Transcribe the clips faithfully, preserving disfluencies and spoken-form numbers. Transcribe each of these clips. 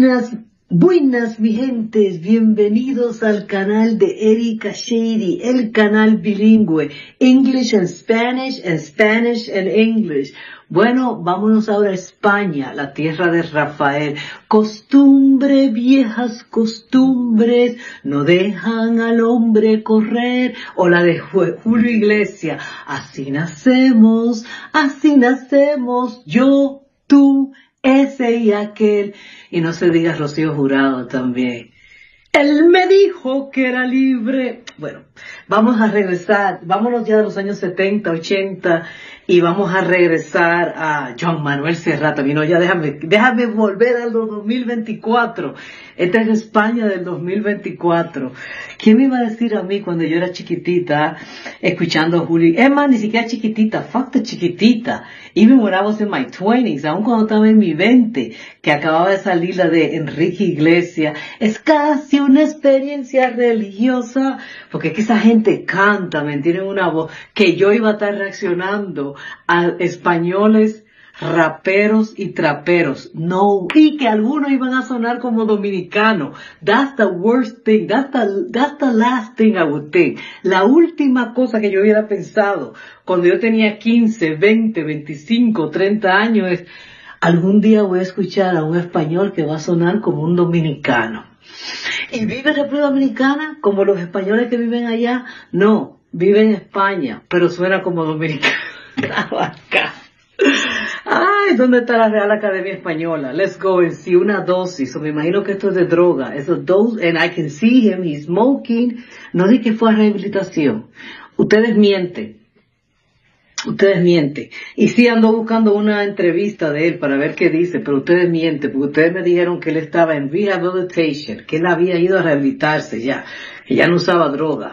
Buenas, buenas mi gentes, bienvenidos al canal de Erika Shady, el canal bilingüe, English and Spanish and Spanish and English. Bueno, vámonos ahora a España, la tierra de Rafael. Costumbre, viejas costumbres, no dejan al hombre correr. O la de Julio Iglesias, así nacemos, así nacemos, yo, tú, ese y aquel. Y no se diga Rocío Jurado también. Él me dijo que era libre. Bueno, vamos a regresar, vámonos ya de los años setenta, ochenta y vamos a regresar a Joan Manuel Serrat. También, no, ya déjame, déjame volver al dos mil veinticuatro. Esta es España del dos mil veinticuatro. ¿Quién me iba a decir a mí cuando yo era chiquitita, escuchando a Juli? Es más, ni siquiera chiquitita, fuck the chiquitita. Even when I was in my twenties, aun cuando estaba en mi veinte, que acababa de salir la de Enrique Iglesias, es casi una experiencia religiosa, porque es que esa gente canta, me tienen una voz, que yo iba a estar reaccionando a españoles raperos y traperos, no, y que algunos iban a sonar como dominicanos. That's the worst thing, that's the, that's the last thing I would think. La última cosa que yo hubiera pensado cuando yo tenía quince, veinte, veinticinco, treinta años es, algún día voy a escuchar a un español que va a sonar como un dominicano. ¿Y vive en República Dominicana como los españoles que viven allá? No, vive en España, pero suena como dominicano. Acá. Ay, ¿dónde está la Real Academia Española? Let's go and see una dosis. So, me imagino que esto es de droga. Es a dose, and I can see him, he's smoking. No di que fue a rehabilitación. Ustedes mienten. Ustedes mienten. Y sí ando buscando una entrevista de él para ver qué dice, pero ustedes mienten, porque ustedes me dijeron que él estaba en rehabilitation, que él había ido a rehabilitarse ya, que ya no usaba droga.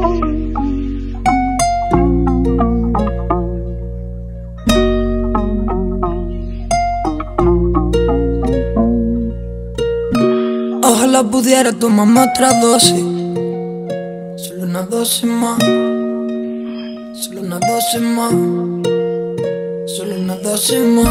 Ojalá pudiera tomarme otra dosis, solo una dosis más, solo una dosis más, solo una dosis más.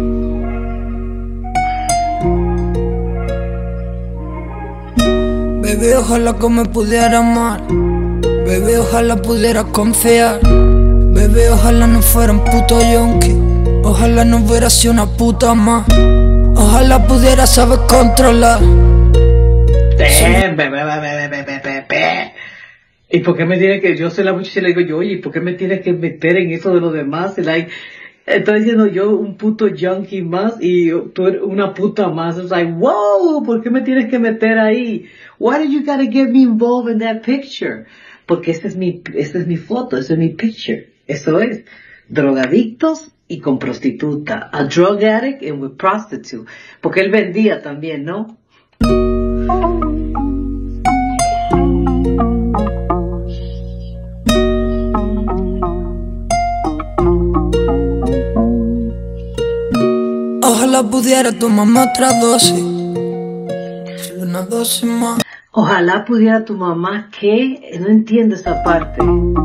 Baby, ojalá que me pudiera amar, baby, ojalá pudiera confiar, baby, ojalá no fuera un puto yonki, ojalá no hubiera sido una puta más, ojalá pudiera saber controlar. Damn, be, be, be, be, be, be, be. ¿Y por qué me tiene que, yo soy la muchacha y le digo yo, oye, ¿y por qué me tienes que meter en eso de los demás? Like, estoy diciendo yo un puto junkie más y tú eres una puta más. It's like, wow, ¿por qué me tienes que meter ahí? Why did you gotta get me involved in that picture? Porque esa es mi, esa es mi foto, esa es mi picture. Eso es, drogadictos y con prostituta. A drug addict and with prostitute. Porque él vendía también, ¿no? Ojalá pudiera tomarme otra dosis, solo una dosis más. Ojalá pudiera tu mamá, ¿qué? No entiendo esa parte.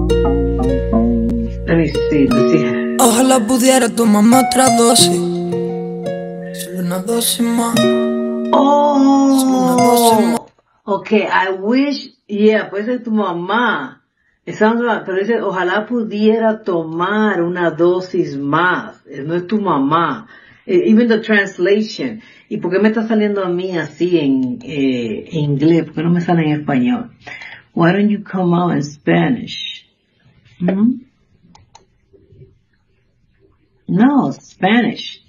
Let me see, let me see. Ojalá pudiera tomarme otra dosis, solo una dosis más. Oh, solo una dosis más. Okay, I wish, yeah, puede ser tu mamá. It sounds right, pero dice, ojalá pudiera tomar una dosis más. No es tu mamá. Even the translation. ¿Y por qué me está saliendo a mí así en, eh, en inglés? ¿Por qué no me sale en español? Why don't you come out in Spanish? ¿Mm? No, Spanish.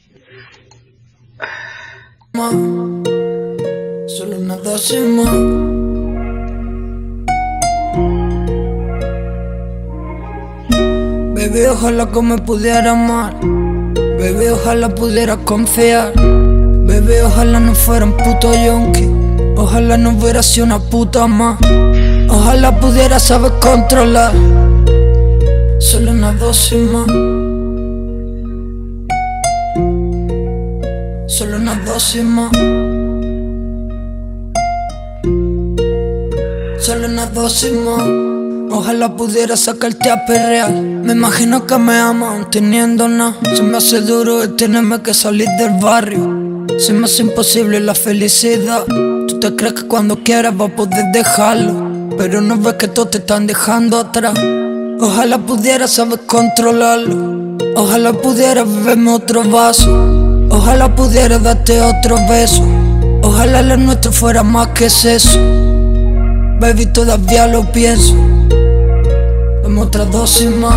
Solo una dosis más. Baby, ojalá que me pudiera amar, baby, ojalá pudiera confiar, baby, ojalá no fuera un puto yonki, ojalá no hubiera sido una puta más, ojalá pudiera saber controlar, solo una dosis más, solo una dosis más, solo una dosis más. Ojalá pudiera sacarte a perrear. Me imagino que me amas aún teniendo nada. Se me hace duro el tenerme que salir del barrio. Se me hace imposible la felicidad. Tú te crees que cuando quieras vas a poder dejarlo, pero no ves que todos te están dejando atrás. Ojalá pudiera saber controlarlo. Ojalá pudiera beberme otro vaso. Ojalá pudiera darte otro beso. Ojalá lo nuestro fuera más que eso. Baby, todavía lo pienso. Dame otra dosis más.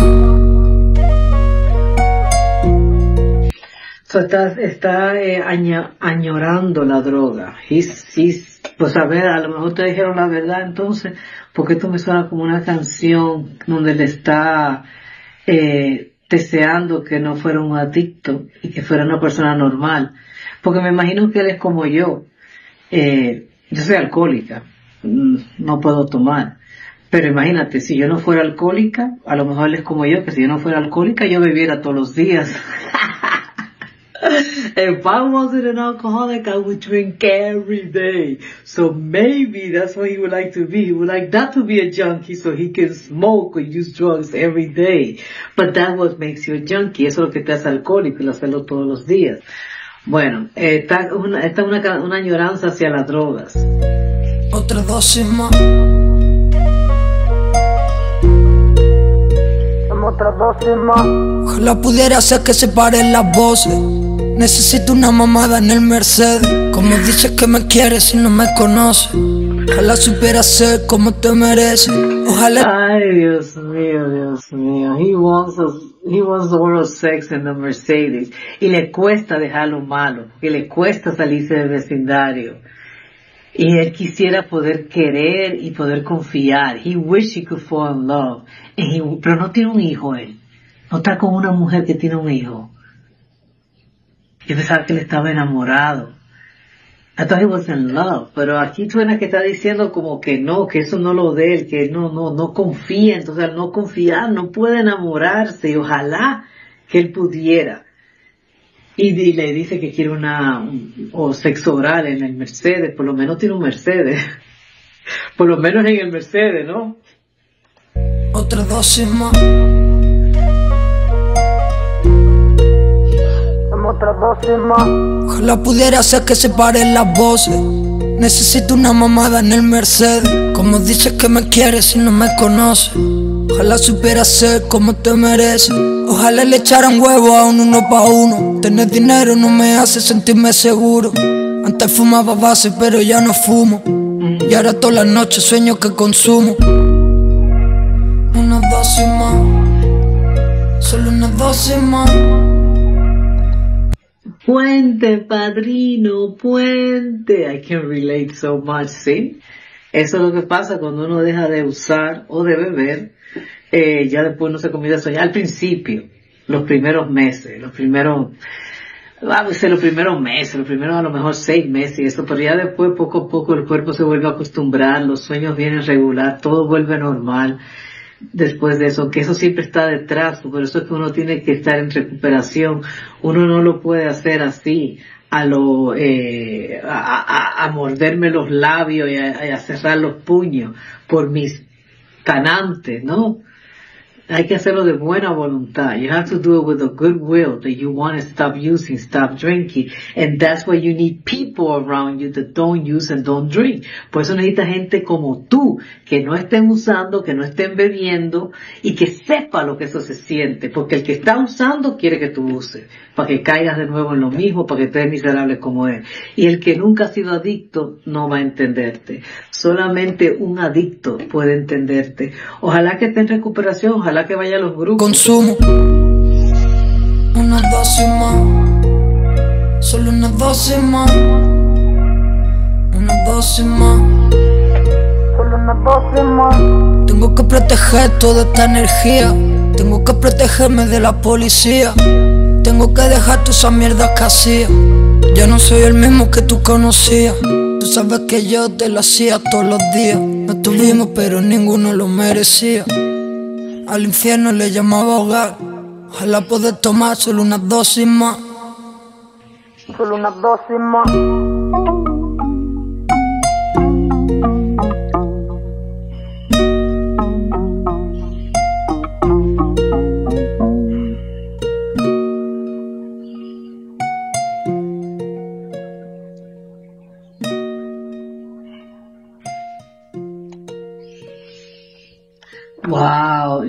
So, está está eh, aña, añorando la droga. He's, he's, pues a ver, a lo mejor te dijeron la verdad entonces, porque esto me suena como una canción donde le está eh, deseando que no fuera un adicto y que fuera una persona normal. Porque me imagino que él es como yo. Eh, yo soy alcohólica, no puedo tomar. Pero imagínate, si yo no fuera alcohólica, a lo mejor él es como yo, que si yo no fuera alcohólica, yo bebiera todos los días. If I wasn't an alcoholic, I would drink every day. So maybe that's what he would like to be. He would like not to be a junkie so he can smoke or use drugs every day. But that's what makes you a junkie. Eso es lo que te hace alcohólico, y hacerlo todos los días. Bueno, eh, está una, está una, una añoranza hacia las drogas. Otra dosis más. Otra dosis más. Ojalá pudiera hacer que se paren las voces. Necesito una mamada en el Mercedes. Como dices que me quieres si no me conoces. Ojalá supiera ser como te mereces. Ojalá. Ay, Dios mío, Dios mío. He wants us, he wants oral sex in the Mercedes. Y le cuesta dejar lo malo. Y le cuesta salirse del vecindario. Y él quisiera poder querer y poder confiar. He wish he could fall in love. And he, pero no tiene un hijo él. No está con una mujer que tiene un hijo. Yo pensaba que él estaba enamorado. I thought he was in love. Pero aquí suena que está diciendo como que no, que eso no lo de él, que no, no, no confía. Entonces al no confiar no puede enamorarse. Y ojalá que él pudiera. Y, y le dice que quiere una, un, o sexo oral en el Mercedes. Por lo menos tiene un Mercedes. Por lo menos en el Mercedes, ¿no? Otra dosis más. Otra dosis más. Ojalá pudiera hacer que se paren las voces. Necesito una mamada en el Mercedes. Como dices que me quieres si no me conoces. Ojalá supiera ser como te mereces. Ojalá le echaran huevo a un uno pa' uno. Tener dinero no me hace sentirme seguro. Antes fumaba base pero ya no fumo. Y ahora todas las noches sueño que consumo. Una dosis más. Solo una dosis más. Puente, padrino, puente. I can relate so much, ¿sí? Eso es lo que pasa cuando uno deja de usar o de beber. Eh, ya después no se comienza a soñar. Al principio, los primeros meses, los primeros, vamos a decir, los primeros meses, los primeros a lo mejor seis meses y eso, pero ya después poco a poco el cuerpo se vuelve a acostumbrar, los sueños vienen regular, todo vuelve normal. Después de eso, que eso siempre está detrás, por eso es que uno tiene que estar en recuperación. Uno no lo puede hacer así, a lo, eh, a, a, a morderme los labios y a, a cerrar los puños por mis tanantes, ¿no? Hay que hacerlo de buena voluntad. You have to do it with a good will that you want to stop using, stop drinking. And that's why you need people around you that don't use and don't drink. Por eso necesitas gente como tú, que no estén usando, que no estén bebiendo y que sepa lo que eso se siente. Porque el que está usando quiere que tú uses, para que caigas de nuevo en lo mismo, para que estés miserable como él. Y el que nunca ha sido adicto no va a entenderte. Solamente un adicto puede entenderte. Ojalá que esté en recuperación, ojalá que vaya a los grupos. Consumo una dosis más. Solo una dosis más. Una dosis más. Solo una dosis más. Tengo que proteger toda esta energía. Tengo que protegerme de la policía. Tengo que dejar toda esa mierda que hacía. Ya no soy el mismo que tú conocías. Tú sabes que yo te lo hacía todos los días. No tuvimos pero ninguno lo merecía. Al infierno le llamaba hogar. Ojalá poder tomar solo una dosis más. Solo una dosis más.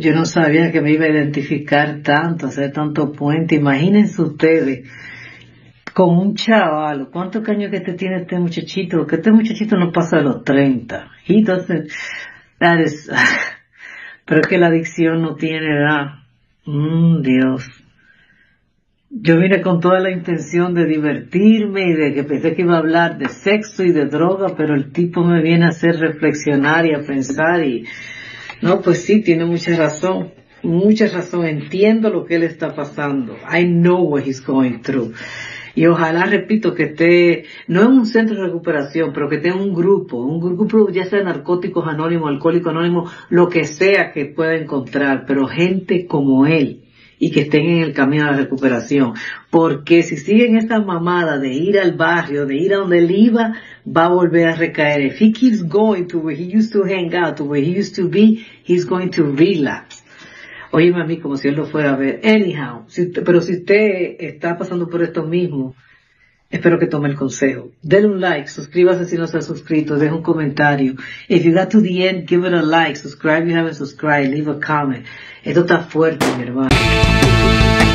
yo no sabía que me iba a identificar tanto, hacer tanto puente. Imagínense ustedes, con un chaval, ¿cuántos años que te tiene este muchachito? Que este muchachito no pasa de los treinta. He doesn't, that is, pero es que la adicción no tiene edad. Mm, Dios. Yo vine con toda la intención de divertirme y de que pensé que iba a hablar de sexo y de droga, pero el tipo me viene a hacer reflexionar y a pensar y, no, pues sí, tiene mucha razón, mucha razón, entiendo lo que él está pasando. I know what he's going through. Y ojalá, repito, que esté, no en un centro de recuperación, pero que esté en un grupo, un grupo ya sea narcóticos anónimos, alcohólicos anónimos, lo que sea que pueda encontrar, pero gente como él, y que estén en el camino de la recuperación, porque si siguen esa mamada de ir al barrio, de ir a donde él iba, va a volver a recaer. If he keeps going to where he used to hang out, to where he used to be, he's going to relapse. Óyeme a mí como si él lo fuera a ver. Anyhow, si, pero si usted está pasando por esto mismo, espero que tome el consejo. Denle un like, suscríbase si no se ha suscrito, deje un comentario. If you got to the end, give it a like, subscribe if you haven't subscribed, leave a comment. Esto está fuerte, mi hermano.